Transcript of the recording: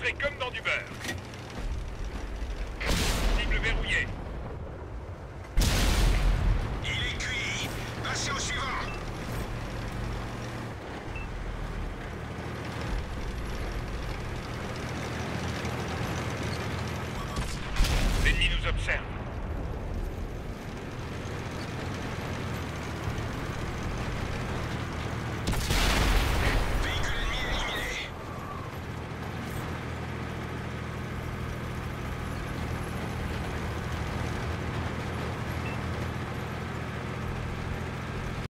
rentrez comme dans du beurre. Cible verrouillée. Il est cuit. Passez au suivant. L'ennemi nous observe.